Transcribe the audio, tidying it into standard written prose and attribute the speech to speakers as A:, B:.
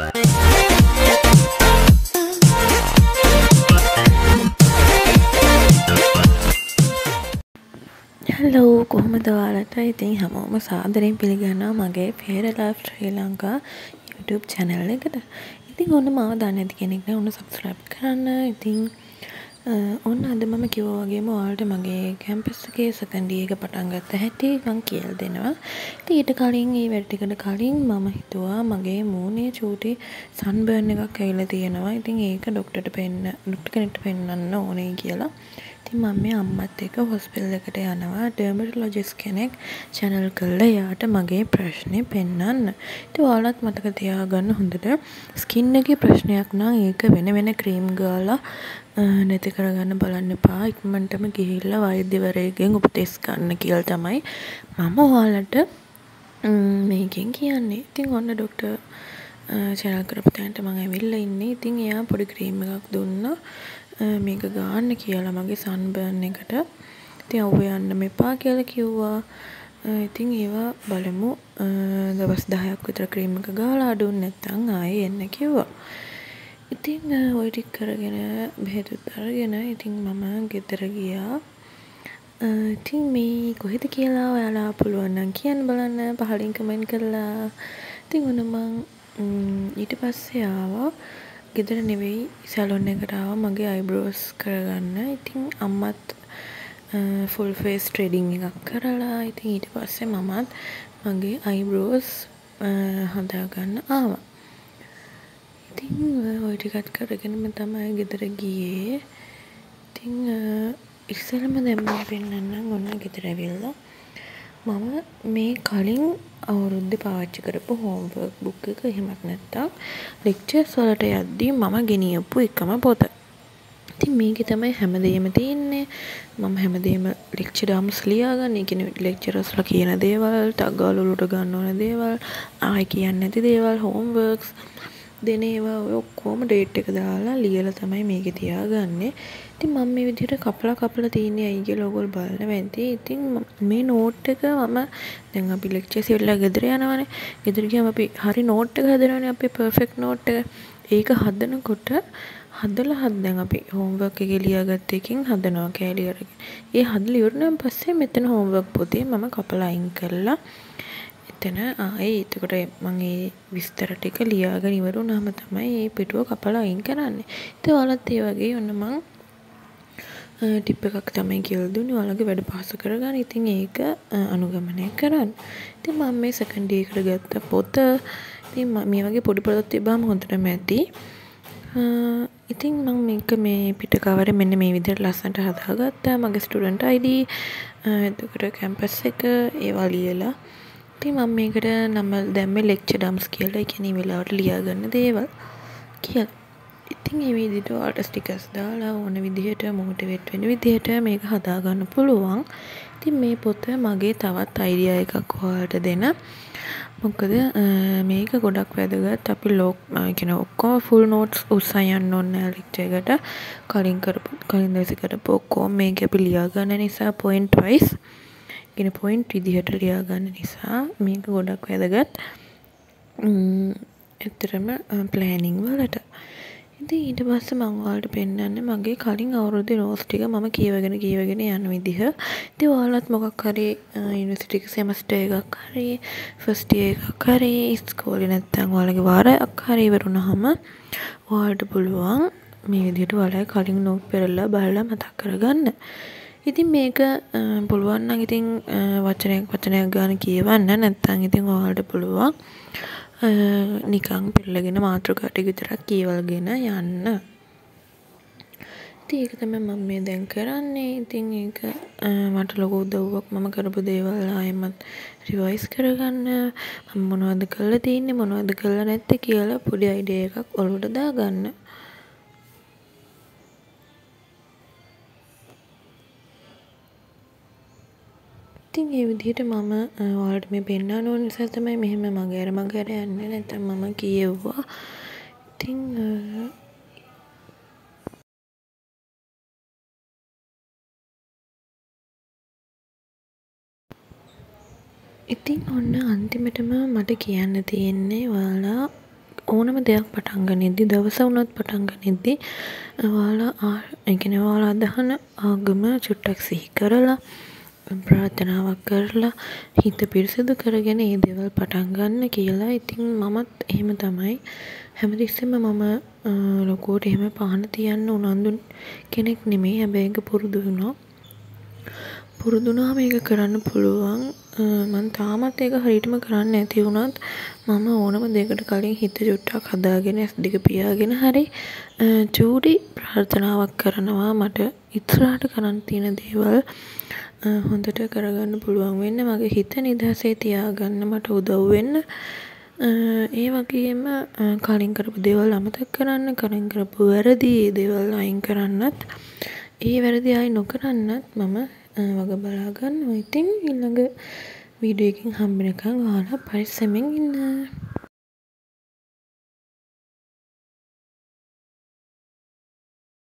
A: Hello, කොහොමද ඔයාලට? ඉතින් හැමෝම සාදරයෙන් පිළිගන්නවා මගේ Fairy Life Sri Lanka YouTube channel එකට. ඉතින් ඔන්න මාව දන්නේ නැති කෙනෙක් නම් ඔන්න subscribe කරන්න. ඉතින් ඔන්න අද මම කිව්වා වගේම ඔයාලට මගේ campus එකේ second year එක පටන් ගත්ත හැටි මම කියලා දෙනවා. ඉතින් ඊට කලින් මේ වැඩ ටිකට කලින් මම හිතුවා මගේ මූණේ චූටි sunburn එකක් ඇවිල්ලා තියෙනවා. ඉතින් ඒක ડોක්ටර් කෙනෙක්ට පෙන්නන්න ඕනේ කියලා. මම මේ අම්මත් එක්ක හොස්පිටල් එකට යනවා ඩර්මටොලොජිස්ට් කෙනෙක් channel කරලා එයාට මගේ ප්‍රශ්නේ පෙන්නන්න. ඉතින් ඔයාලත් මතක තියාගන්න හොඳට ස්කින් එකේ ප්‍රශ්නයක් නම් ඒක වෙන ක්‍රීම් ගාලා නැති කරගන්න බලන්න එපා. ඉක්මනටම ගිහිල්ලා වෛද්‍යවරයෙක්ගෙන් උපදෙස් ගන්න කියලා තමයි මම ඔයාලට මේකෙන් කියන්නේ. ඉතින් ඔන්න ડોක්ටර් channel කරපු තැනට මම ඇවිල්ලා ඉන්නේ. ඉතින් එයා පොඩි ක්‍රීම් එකක් දුන්නා. මේක ගන්න කියලා මගේ සන්බර්න් එකට. ඉතින් අවුව යන්න මෙපා කියලා කිව්වා. ඉතින් ඒවා බලමු දවස් 10ක් විතර ක්‍රීම් එක ගාලා අඩුන්නේ නැත්නම් ආයේ එන්න කිව්වා. ඉතින් ওই ටික කරගෙන බෙහෙතුත් අරගෙන ඉතින් මම ගෙදර ගියා. ඉතින් මේ කොහෙද කියලා ඔයාලා පුළුවන් නම් කියන්න බලන්න පහලින් කමෙන්ට් කරලා. ඉතින් ඔන්න මම ඊට පස්සේ ආවා ගෙදර නෙවෙයි සැලොන් එකට ආවා මගේ අයිබ්‍රෝස් කරගන්න. ඉතින් අම්මත් ෆුල් ෆේස් ට්‍රේඩින් එකක් කරලා ඉතින් ඊට පස්සේ මමත් මගේ අයිබ්‍රෝස් හදාගන්න ආවා. ඉතින් ওই ටිකත් කරගෙනම තමයි ගෙදර ගියේ. ඉතින් ඉස්සෙල්ලම දැන් මම පෙන්නන්නම් ඔන්න ගෙදර ඇවිල්ලා මම මේ කලින් අවුරුද්දේ පාවිච්චි කරපු homework book එක එහෙමත් නැත්තම් lectures වලට යද්දී මම ගෙනියපු එකම පොත. ඉතින් මේකේ තමයි හැමදේම තියෙන්නේ. මම හැමදේම lecturers ලියාගන්න. ඒ කියන්නේ lecturers ලා කියන දේවල්, ටග් ගාලා උඩට ගන්න ඕන දේවල්, ආයි කියන්නේ නැති දේවල්, homeworks දෙන ඒවා ඔය ඔක්කොම ඩේට් එක දාලා ලියලා තමයි මේකේ තියාගන්නේ. ඉතින් මම මේ විදිහට කපලා තියන්නේ ඇයි කියලා ඔයගොල්ලෝ බලන්න වෙන්ටි. ඉතින් මේ නෝට් එක මම දැන් අපි ලෙක්චර්ස් ඉවරලා ගෙදර යනවානේ. ගෙදර ගියාම අපි හරි නෝට් එක හදනවානේ අපේ පර්ෆෙක්ට් නෝට් එක. ඒක හදනකොට දැන් අපි හෝම්වර්ක් එකේ ලියාගත්ත එකකින් හදනවා කෑලි අරගෙන. ඒ හදලා ඉවරනම් පස්සේ මෙතන හෝම්වර්ක් පොතේ මම කපලා අයින් කරලා එතන ආයේ එතකොට මම ඒ විස්තර ටික ලියාගෙන ඉවර වුණාම තමයි මේ පිටුව කපලා අයින් කරන්නේ. ඉතින් ඔයාලත් ඒ වගේ ඔන්න මම ටිප් එකක් තමයි කියලා දුන්නේ. ඔයාලගේ වැඩ පහසු කරගන්න. ඉතින් ඒක අනුගමනය කරන්න. ඉතින් මම මේ සෙකන්ඩ් එකට ගත්ත පොත ඉතින් මේ වගේ පොඩි පොතක් තිබ්බම හොඳටම ඇති. ඉතින් මම මේක මේ පිට කවරේ මෙන්න මේ විදිහට ලස්සනට හදාගත්තා. මගේ ස්ටුඩන්ට් ID එතකොට කැම්පස් එක ඒවා ලියලා ඉතින් මම මේකට නම දැම්මේ ලෙක්චර් ඩම්ස් කියලා. ඒ කියන්නේ වෙලාවට ලියා ගන්න දේවල් කියලා. ඉතින් මේ විදිහට ඔයාලට ස්ටිකර්ස් දාලා ඕන විදිහට මොටිවේට් වෙන විදිහට මේක හදා ගන්න පුළුවන්. ඉතින් මේ පොත මගේ තවත් අයිඩියා එකක් ඔයාලට දෙන්න. මොකද මේක ගොඩක් වැදගත්. අපි කියන ඔක්කොම ෆුල් නෝට්ස් උස්සන් යන්න ඕනේ ලෙක්චර් එකට. කලින් දවසේ කරපු ඔක්කොම මේක අපි ලියා ගන්න නිසා පොයින්ට් වයිස් කියන පොයින්ට් විදිහට ලියා ගන්න නිසා මේක ගොඩක් වැදගත්. ඇත්තටම ප්ලෑනින් වලට. ඉතින් ඊට පස්සේ මම ඔයාලට පෙන්නන්නේ මගේ කලින් අවුරුද්දේ නෝට්ස් ටික මම කියවගෙන යන විදිහ. ඉතින් ඔයාලත් මොකක් හරි යුනිවර්සිටි එක සෙමස්ටර් එකක් හරි ෆස්ට් ඉයර් එකක් හරි ඉස්කෝලේ නැත්තම් ඔයාලගේ වාරයක් හරි ඉවර වුණාම ඔයාලට පුළුවන් මේ විදිහට ඔයාලගේ කලින් නෝට් පෙරලා බලලා මතක් කරගන්න. ඉතින් මේක පුළුවන් නම් ඉතින් වචනයක් ගන්න කියවන්න නැත්නම් ඉතින් ඔයාලට පුළුවන් නිකන් පෙරලගෙන මාතෘකා ටික විතරක් කියවලගෙන යන්න. ඉතින් ඒක තමයි මම මේ දැන් කරන්නේ. ඉතින් ඒක මට ලොකු උදව්වක් මම කරපු දේවල් ආයෙමත් රිවයිස් කරගන්න මම මොනවද කරලා තියෙන්නේ මොනවද කරලා නැත්තේ කියලා පොඩි අයිඩියා එකක් ඔලුවට දාගන්න. ඉතින් ඒ විදිහට මම ඔයාලට මේ පෙන්නන්න ඕන නිසා තමයි මෙහෙම මග අර යන්නේ නැත්නම් මම කියෙව්වා. ඉතින් ඔන්න අන්තිමටම මට කියන්න තියෙන්නේ ඔයාලා ඕනම දෙයක් පටන් ගනිද්දි දවස වුණත් පටන් ගනිද්දි ඔයාලා ඒ කියන්නේ ඔයාලා අදහන ආගම චුට්ටක් සිහි කරලා ප්‍රාර්ථනාවක් කරලා හිත පිරිසිදු කරගෙන ඒ දේවල් පටන් ගන්න කියලා. ඉතින් මමත් එහෙම තමයි හැමතිස්සෙම මම ලොකුවට එහෙම පහන තියන්න උනන්දු කෙනෙක් නෙමෙයි. හැබැයි ඒක පුරුදු වුණාම ඒක කරන්න පුළුවන්. මම තාමත් ඒක හරියටම කරන්නේ නැති වුණත් මම ඕනම දෙයකට කලින් හිත චුට්ටක් හදාගෙන S2 පියාගෙන හරි චූටි ප්‍රාර්ථනාවක් කරනවා මට ඉස්සරහට කරන්න තියෙන දේවල් හොඳට කරගන්න පුළුවන් වෙන්න, මගේ හිත නිදහසේ තියාගන්න මට උදව් වෙන්න. ඒ වගේම කලින් කරපු දේවල් අමතක කරන්න, කලින් කරපු වැරදි දේවල් අයින් කරන්නත්, ඒ වැරදි ආයි නොකරන්නත් මම වග බලා ගන්නවා. ඉතින් ඊළඟ වීඩියෝ එකකින් හම්බ වෙනකන් ඔයාලා පරිස්සමෙන් ඉන්න.